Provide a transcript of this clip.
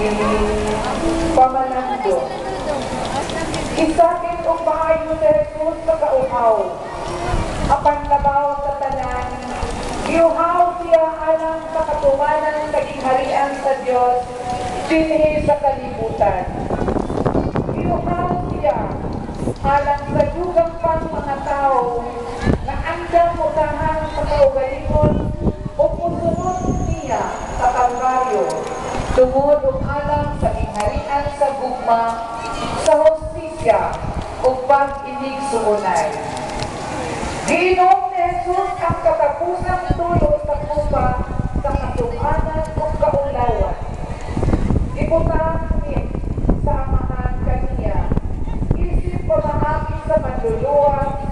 pamanando. Isakit o maayo sa Jesus sa kauhaw. Apan labaw sa tanan, giuhaw siya alang sa katumanan naging harian sa Diyos, dinhi sa kalibutan. Giuhaw siya alang sa dugang pang mga tao na andang mutahan sa kaugalingon o pusunod niya sa Kalbaryo, tungod o alang sa ingharian sa gugma, sa hostisya o pag-inig suunay. Giinom ni Jesus ang katapusang tulo sa kupa sa katumanan o kaulawan. Ibutang sa amahan kaniya, isip pamahagi sa manluluwa